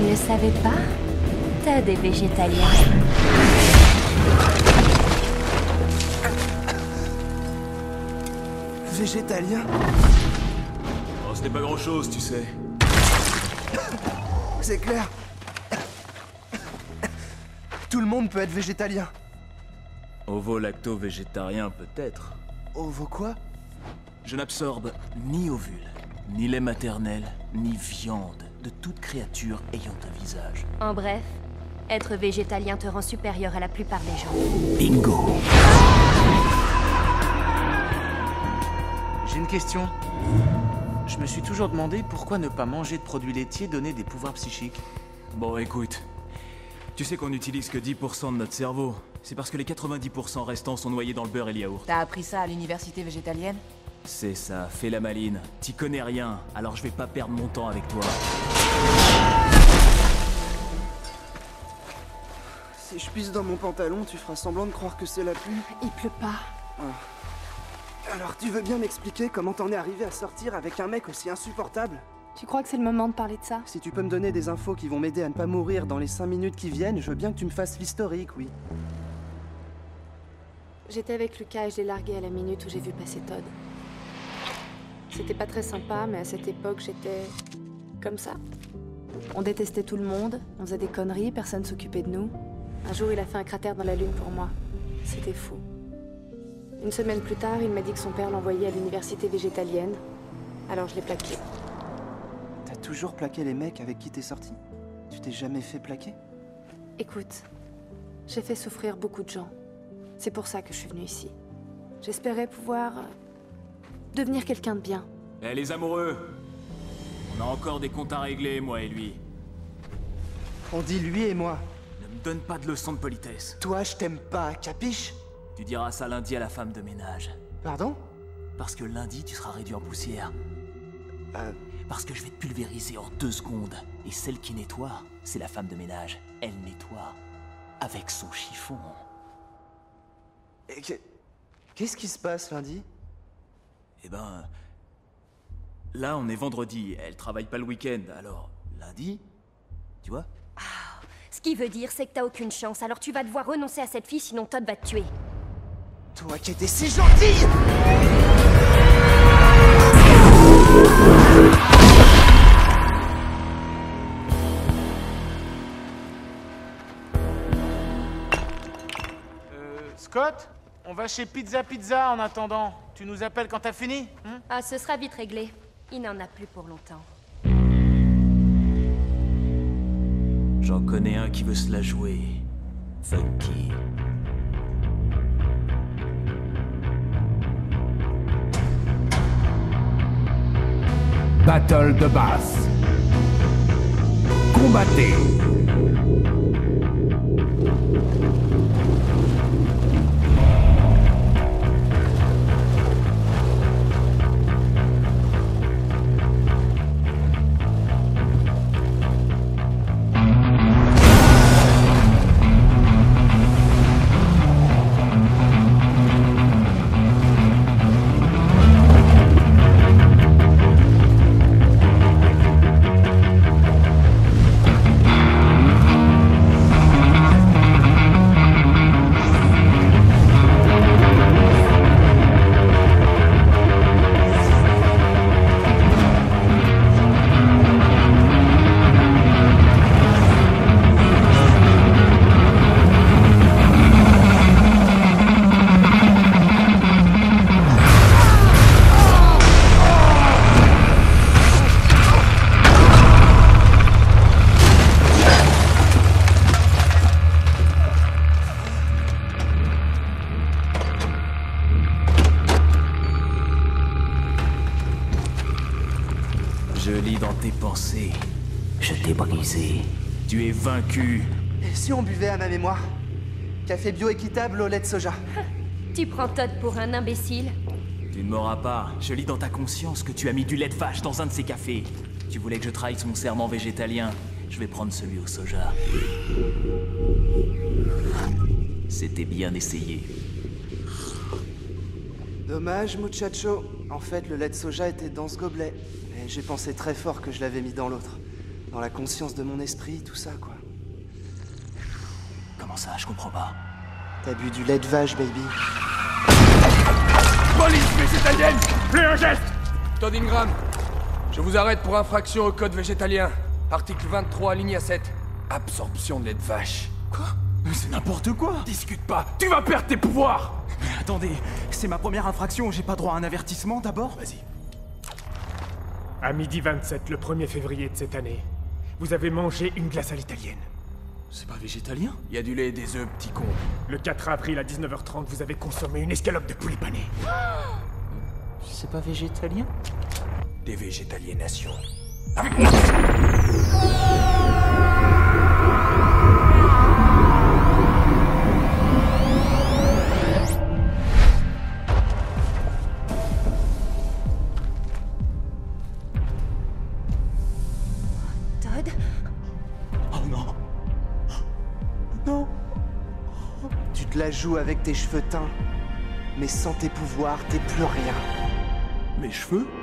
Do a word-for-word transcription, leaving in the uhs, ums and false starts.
le savais pas? T'as des végétaliens. Végétalien? Oh, c'était pas grand-chose, tu sais. C'est clair. Tout le monde peut être végétalien. Ovo-lacto-végétarien, peut-être. Ovo quoi? Je n'absorbe ni ovules, ni lait maternel, ni viande de toute créature ayant un visage. En bref, être végétalien te rend supérieur à la plupart des gens. Bingo! J'ai une question. Je me suis toujours demandé pourquoi ne pas manger de produits laitiers donnait des pouvoirs psychiques. Bon, écoute. Tu sais qu'on n'utilise que dix pour cent de notre cerveau. C'est parce que les quatre-vingt-dix pour cent restants sont noyés dans le beurre et le yaourt. T'as appris ça à l'université végétalienne? C'est ça, fais la maline. T'y connais rien, alors je vais pas perdre mon temps avec toi. Si je pisse dans mon pantalon, tu feras semblant de croire que c'est la pluie. Il pleut pas. Ah. Alors tu veux bien m'expliquer comment t'en es arrivé à sortir avec un mec aussi insupportable? Tu crois que c'est le moment de parler de ça? Si tu peux me donner des infos qui vont m'aider à ne pas mourir dans les cinq minutes qui viennent, je veux bien que tu me fasses l'historique, oui. J'étais avec Lucas et je l'ai largué à la minute où j'ai vu passer Todd. C'était pas très sympa, mais à cette époque, j'étais... comme ça. On détestait tout le monde, on faisait des conneries, personne s'occupait de nous. Un jour, il a fait un cratère dans la lune pour moi. C'était fou. Une semaine plus tard, il m'a dit que son père l'envoyait à l'université végétalienne. Alors je l'ai plaqué. T'as toujours plaqué les mecs avec qui t'es sorti? Tu t'es jamais fait plaquer? Écoute, j'ai fait souffrir beaucoup de gens. C'est pour ça que je suis venue ici. J'espérais pouvoir... euh, devenir quelqu'un de bien. Eh les amoureux! On a encore des comptes à régler, moi et lui. On dit lui et moi. Ne me donne pas de leçons de politesse. Toi, je t'aime pas, capiche? Tu diras ça lundi à la femme de ménage. Pardon? Parce que lundi, tu seras réduit en poussière. Euh... Parce que je vais te pulvériser en deux secondes. Et celle qui nettoie, c'est la femme de ménage. Elle nettoie. Avec son chiffon. Et que... Qu'est-ce qui se passe lundi? Eh ben... Là, on est vendredi. Elle travaille pas le week-end. Alors, lundi... Tu vois? Ce qui veut dire, c'est que t'as aucune chance, alors tu vas devoir renoncer à cette fille, sinon Todd va te tuer. Toi qui étais si gentille! Euh, Scott, on va chez Pizza Pizza en attendant. Tu nous appelles quand t'as fini, hein? Ah, ce sera vite réglé. Il n'en a plus pour longtemps. J'en connais un qui veut se la jouer. Funky. Battle de basse. Combattez. Je lis dans tes pensées. Je t'ai brisé. Tu es vaincu. Et si on buvait à ma mémoire? Café bio équitable au lait de soja. Tu prends Todd pour un imbécile? Tu ne m'auras pas. Je lis dans ta conscience que tu as mis du lait de vache dans un de ces cafés. Tu voulais que je trahisse mon serment végétalien. Je vais prendre celui au soja. C'était bien essayé. Dommage, muchacho. En fait, le lait de soja était dans ce gobelet. Mais j'ai pensé très fort que je l'avais mis dans l'autre. Dans la conscience de mon esprit, tout ça, quoi. Comment ça, je comprends pas. T'as bu du lait de vache, baby. Police végétalienne! Plus un geste! Todd Ingram, je vous arrête pour infraction au code végétalien. Article vingt-trois, alinéa sept. Absorption de lait de vache. Quoi? Mais c'est n'importe quoi! Discute pas, tu vas perdre tes pouvoirs! Mais attendez, c'est ma première infraction, j'ai pas droit à un avertissement d'abord? Vas-y. À midi vingt-sept, le premier février de cette année, vous avez mangé une glace à l'italienne. C'est pas végétalien? Il y a du lait et des œufs, petit con. Le quatre avril à dix-neuf heures trente, vous avez consommé une escalope de poulet pané. C'est pas végétalien? Des végétaliénations. Todd? Oh non. Non. Tu te la joues avec tes cheveux teints. Mais sans tes pouvoirs, t'es plus rien. Mes cheveux?